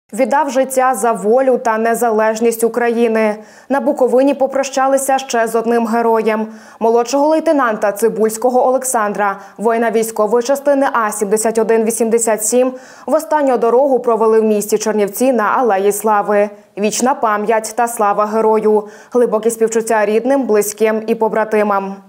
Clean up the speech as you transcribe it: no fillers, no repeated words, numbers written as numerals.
Віддав життя за волю та незалежність України. На Буковині попрощалися ще з одним героєм. Молодшого лейтенанта Цибульського Олександра, воїна військової частини А-7187, в останню дорогу провели в місті Чернівці на Алеї Слави. Вічна пам'ять та слава герою. Глибокі співчуття рідним, близьким і побратимам.